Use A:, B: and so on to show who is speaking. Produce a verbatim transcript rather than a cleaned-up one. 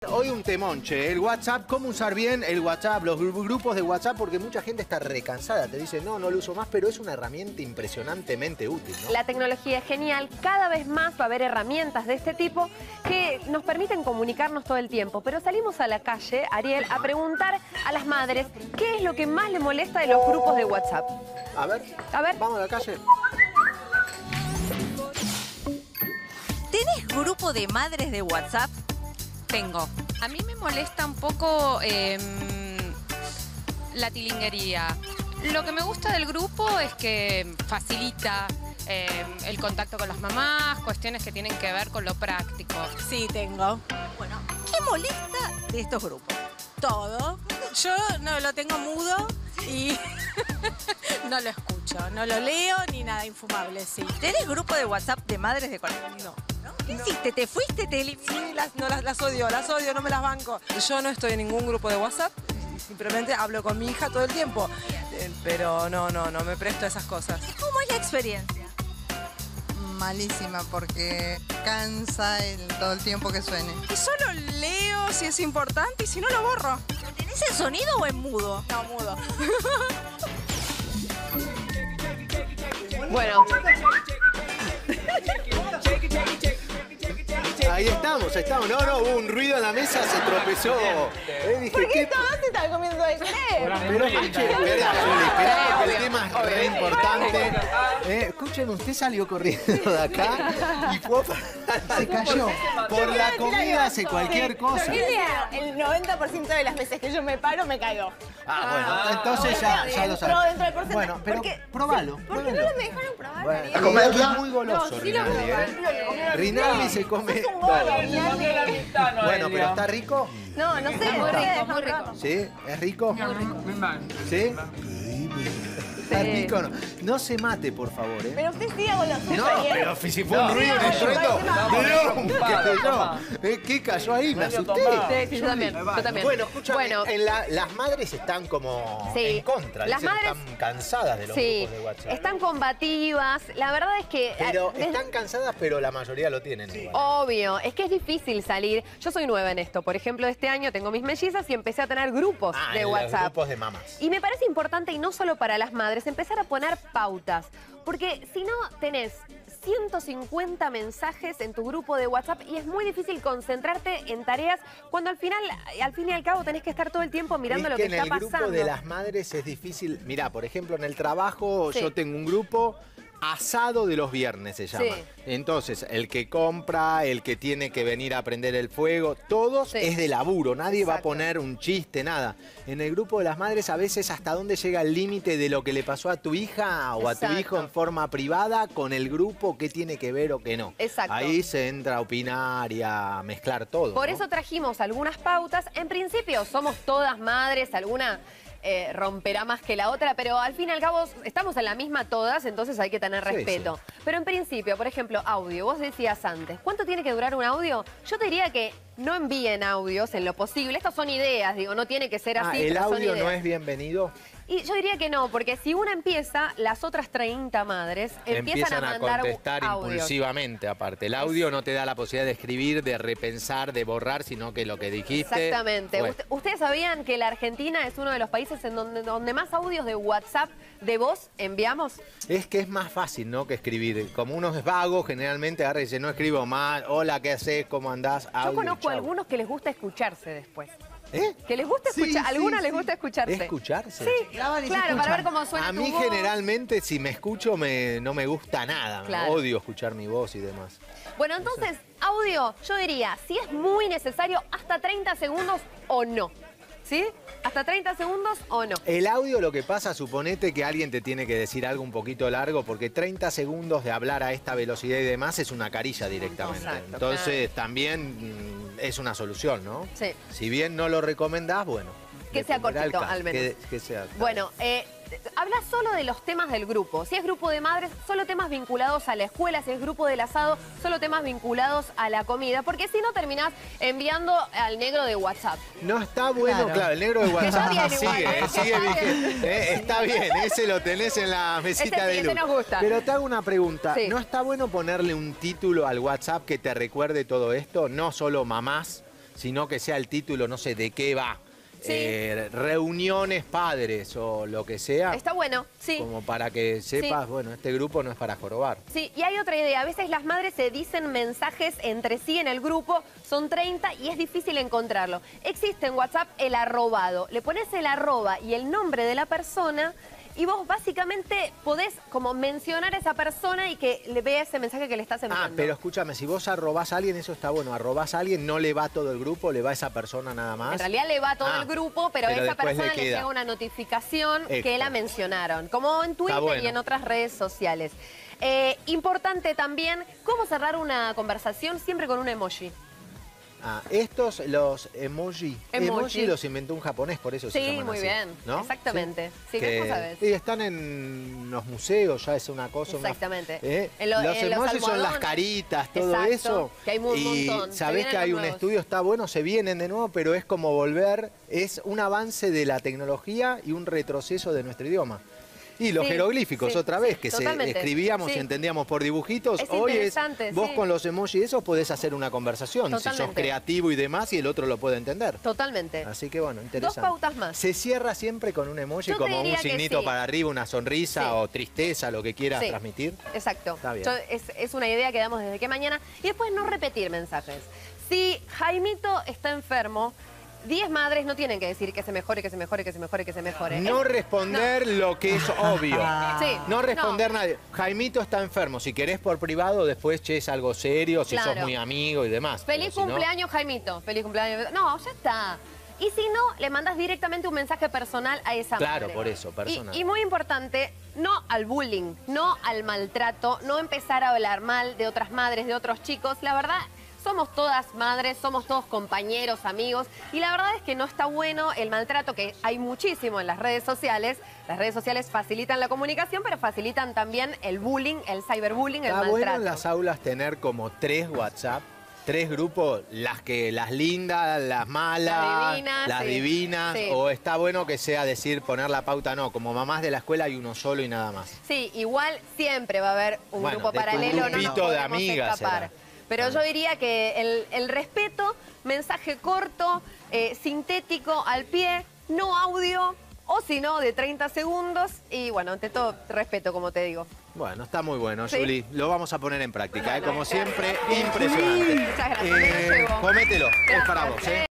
A: Hoy un temonche, el WhatsApp, cómo usar bien el WhatsApp, los grupos de WhatsApp, porque mucha gente está recansada, te dice, no, no lo uso más, pero es una herramienta impresionantemente útil, ¿no?
B: La tecnología es genial, cada vez más va a haber herramientas de este tipo que nos permiten comunicarnos todo el tiempo, pero salimos a la calle, Ariel, a preguntar a las madres qué es lo que más les molesta de los grupos de WhatsApp.
A: A ver,
B: a ver,
A: vamos a la calle.
C: ¿Tenés grupo de madres de WhatsApp?
D: Tengo. A mí me molesta un poco eh, la tilinguería. Lo que me gusta del grupo es que facilita eh, el contacto con las mamás, cuestiones que tienen que ver con lo práctico.
C: Sí, tengo. Bueno, ¿qué molesta de estos grupos?
E: Todo. Yo no lo tengo mudo y no lo escucho, no lo leo ni nada infumable, sí.
C: ¿Tenés grupo de WhatsApp de madres de colegio?
E: No.
C: ¿Qué hiciste? ¿Te fuiste? ¿Te
E: Sí, las, no, las, las odio, las odio, no me las banco. Yo no estoy en ningún grupo de WhatsApp, simplemente hablo con mi hija todo el tiempo. Eh, pero no, no, no me presto a esas cosas.
C: ¿Y cómo es la experiencia?
F: Malísima, porque cansa el, todo el tiempo que suene.
E: Y solo leo si es importante y si no lo borro.
C: ¿Lo tenés en sonido o en mudo?
E: No, mudo.
B: bueno.
A: Ahí estamos, estamos. No, no, hubo un ruido en la mesa, se tropezó. Eh, dije,
B: ¿Por qué
A: ¿qué?
B: todos se están comiendo de crepe?
A: Pero escuchen, espera, Juli, espera, que el tema es re importante. Eh, escuchen, usted salió corriendo de acá y fue para- se cayó. Por la comida hace cualquier cosa.
G: El noventa por ciento de las veces que yo me paro me caigo.
A: Ah, bueno, entonces ya, ya lo
G: Entró
A: sabes.
G: dentro del porcentaje.
A: Bueno, pero
G: Porque-
A: probalo.
G: ¿Por qué no
A: pruébalo.
G: me dejaron probar?
A: Bueno,
G: Ariel?
A: a comerla. Es muy goloso,
G: No, sí lo
A: Rinaldi,
G: puedo
A: ¿eh?
G: comer.
A: Rinaldi se come
G: Es un
A: todo.
G: gordo, Rinaldi.
A: Bueno, pero ¿está rico?
G: No, no sé.
B: Muy
G: no sé,
B: rico, muy
G: no,
B: rico.
A: ¿Sí? ¿Es rico? Muy rico. ¿Sí? ¿Está rico o no? No se mate, por favor, ¿eh?
G: Pero usted siga con lo suyo,
A: No,
G: Ariel.
A: pero si fue un ruido, un
G: no,
A: estruendo.
G: no,
A: ¡Brum! ¿Qué cayó? ¿Eh? ¿Qué cayó ahí? Me asusté.
B: Sí, sí, yo también, yo también.
A: Bueno, escúchame,
B: Bueno.
A: en la- las madres están como
B: Sí.
A: en contra.
B: Las
A: dicen,
B: madres-
A: están cansadas de los
B: Sí,
A: grupos de WhatsApp.
B: están combativas. La verdad es que...
A: Pero
B: desde-
A: están cansadas, pero la mayoría lo tienen igual.
B: Obvio, es que es difícil salir. Yo soy nueva en esto. Por ejemplo, este año tengo mis mellizas y empecé a tener grupos
A: Ah,
B: de
A: en los
B: WhatsApp.
A: grupos de mamás.
B: Y me parece importante, y no solo para las madres, empezar a poner pautas. Porque si no, tenés ciento cincuenta mensajes en tu grupo de WhatsApp y es muy difícil concentrarte en tareas cuando al final, al fin y al cabo, tenés que estar todo el tiempo mirando
A: Es
B: lo que,
A: en
B: está
A: el grupo
B: pasando.
A: de las madres es difícil. Mirá, por ejemplo, en el trabajo
B: Sí.
A: yo tengo un grupo asado de los viernes, se llama.
B: Sí.
A: Entonces, el que compra, el que tiene que venir a prender el fuego, todos
B: Sí.
A: es de laburo. Nadie va a
B: Exacto.
A: poner un chiste, nada. En el grupo de las madres, a veces, hasta dónde llega el límite de lo que le pasó a tu hija o a tu
B: Exacto.
A: hijo en forma privada con el grupo, qué tiene que ver o qué no.
B: Exacto.
A: Ahí se entra a opinar y a mezclar todo.
B: Por
A: ¿no?
B: eso trajimos algunas pautas. En principio somos todas madres, alguna eh, romperá más que la otra, pero al fin y al cabo estamos en la misma todas, entonces hay que tener
A: Sí,
B: respeto. Pero en principio, por ejemplo, audio. Vos decías antes, ¿cuánto tiene que durar un audio? Yo te diría que no envíen audios en lo posible. Estas son ideas, digo, no tiene que ser
A: Ah,
B: así,
A: ¿el
B: pero son
A: audio no
B: ideas.
A: es bienvenido?
B: Y yo diría que no, porque si una empieza, las otras treinta madres empiezan, a mandar
A: contestar
B: audios.
A: impulsivamente, aparte. El audio no te da la posibilidad de escribir, de repensar, de borrar, sino que lo que dijiste...
B: Exactamente.
A: fue.
B: Usted- ¿Ustedes sabían que la Argentina es uno de los países en donde, donde más audios de WhatsApp de voz enviamos?
A: Es que es más fácil, ¿no?, que escribir. Como uno es vago, generalmente agarra y dice, no escribo mal, hola, ¿qué haces? ¿Cómo andás?
B: Yo
A: Audio,
B: conozco
A: chau.
B: algunos que les gusta escucharse después.
A: ¿Eh?
B: Que les gusta
A: Sí,
B: escuchar,
A: sí,
B: algunas
A: sí.
B: les gusta escucharse.
A: ¿Escucharse?
B: Sí,
F: Graban y se
B: claro, para
F: escuchan.
B: ver cómo suena
A: A
B: tu
A: mí
B: voz.
A: generalmente, si me escucho, me, no me gusta nada.
B: Claro.
A: Odio escuchar mi voz y demás.
B: Bueno, entonces, audio, yo diría, si es muy necesario, hasta treinta segundos o no. ¿Sí? ¿Hasta treinta segundos o no?
A: El audio lo que pasa, suponete que alguien te tiene que decir algo un poquito largo, porque treinta segundos de hablar a esta velocidad y demás es una carilla directamente.
B: Exacto,
A: Entonces también mm, es una solución, ¿no?
B: Sí.
A: Si bien no lo recomendás, bueno.
B: Que sea
A: dependerá el
B: cortito,
A: caso,
B: al menos.
A: Que, que sea.
B: Bueno, eh, habla solo de los temas del grupo. Si es grupo de madres, solo temas vinculados a la escuela. Si es grupo del asado, solo temas vinculados a la comida. Porque si no, terminás enviando al negro de WhatsApp.
A: No está bueno, claro,
F: Claro.
A: el negro de WhatsApp
B: viene
A: sigue,
B: igual.
A: eh, sigue vigente. Eh, está bien, ese lo tenés en la mesita
B: Ese sí,
A: de
B: ese
A: luz.
B: nos gusta.
A: Pero te hago una pregunta,
B: Sí.
A: ¿no está bueno ponerle un título al WhatsApp que te recuerde todo esto? No solo mamás, sino que sea el título, no sé, de qué va.
B: Sí.
A: Eh, reuniones padres o lo que sea.
B: Está bueno, sí.
A: Como para que sepas,
B: Sí.
A: bueno, este grupo no es para jorobar.
B: Sí, y hay otra idea. A veces las madres se dicen mensajes entre sí en el grupo, son treinta y es difícil encontrarlo. Existe en WhatsApp el arrobado. Le pones el arroba y el nombre de la persona y vos básicamente podés como mencionar a esa persona y que le vea ese mensaje que le estás enviando.
A: Ah, pero escúchame, si vos arrobás a alguien, eso está bueno. Arrobás a alguien, no le va todo el grupo, le va a esa persona nada más.
B: En realidad le va a todo
A: Ah,
B: el grupo, pero,
A: pero
B: a esa
A: después le
B: persona le,
A: queda.
B: llega una notificación que
A: Extra.
B: la mencionaron, como en Twitter
A: bueno.
B: y en otras redes sociales. Eh, importante también, cómo cerrar una conversación siempre con un emoji.
A: Ah, estos, los emoji.
B: Emoji.
A: Emoji los inventó un japonés, por eso se
B: Sí,
A: llaman
B: muy
A: así,
B: bien.
A: ¿no?
B: Exactamente. Sí,
A: Que-
B: ¿cómo sabes?
A: Y están en los museos, ya es una cosa. una-
B: Exactamente.
A: ¿eh?
B: En lo-
A: los
B: en los
A: emojis son las
B: almohadones.
A: caritas, todo
B: Exacto,
A: eso.
B: que hay un
A: y
B: montón. Se
A: sabés
B: vienen
A: que hay
B: los
A: un
B: nuevos.
A: estudio, está bueno, se vienen de nuevo, pero es como volver, es un avance de la tecnología y un retroceso de nuestro idioma. Y los
B: Sí,
A: jeroglíficos,
B: sí,
A: otra vez,
B: sí,
A: que
B: totalmente.
A: se escribíamos
B: Sí.
A: y entendíamos por dibujitos.
B: Es
A: Hoy es,
B: interesante,
A: vos
B: sí.
A: con los emojis esos podés hacer una conversación, si sos
B: Totalmente.
A: creativo y demás, y el otro lo puede entender.
B: Totalmente.
A: Así que bueno, interesante.
B: Dos pautas más.
A: Se cierra siempre con un emoji,
B: Yo te
A: como un
B: diría que
A: signito
B: sí.
A: para arriba, una sonrisa
B: Sí.
A: o tristeza, lo que quieras
B: Sí.
A: transmitir.
B: Exacto.
A: Está bien.
B: Yo- es, es una idea que damos desde que mañana. Y después no repetir mensajes. Si Jaimito está enfermo, diez madres no tienen que decir que se mejore, que se mejore, que se mejore, que se mejore.
A: No
B: Es-
A: responder lo que es obvio.
B: Sí,
A: No responder
B: no.
A: nadie. Jaimito está enfermo. Si querés por privado, después che es algo serio, si
B: Claro.
A: sos muy amigo y demás.
B: Feliz
A: Pero si no-
B: cumpleaños, Jaimito. Feliz cumpleaños. No, ya está. Y si no, le mandas directamente un mensaje personal a esa
A: Claro,
B: madre.
A: por eso, personal.
B: Y, y muy importante, no al bullying, no al maltrato, no empezar a hablar mal de otras madres, de otros chicos. La verdad, somos todas madres, somos todos compañeros, amigos. Y la verdad es que no está bueno el maltrato, que hay muchísimo en las redes sociales. Las redes sociales facilitan la comunicación, pero facilitan también el bullying, el cyberbullying, el
A: Está
B: maltrato.
A: bueno en las aulas tener como tres WhatsApp, tres grupos, las que las lindas, las malas,
B: Las divinas,
A: las
B: sí.
A: divinas,
B: Sí.
A: o está bueno que sea decir poner la pauta, no, como mamás de la escuela hay uno solo y nada más.
B: Sí, igual siempre va a haber un
A: Bueno,
B: grupo
A: de tu
B: paralelo, no nos
A: grupito de
B: podemos
A: amigas
B: escapar.
A: será.
B: Pero yo diría que el, el respeto, mensaje corto, eh, sintético, al pie, no audio, o si no, de treinta segundos. Y bueno, ante todo, respeto, como te digo.
A: Bueno, está muy bueno,
B: Sí.
A: Juli. Lo vamos a poner en práctica, ¿eh? Como siempre, impresionante.
B: Muchas gracias, me lo llevo.
A: comételo, es para
B: Gracias.
A: vos, ¿eh?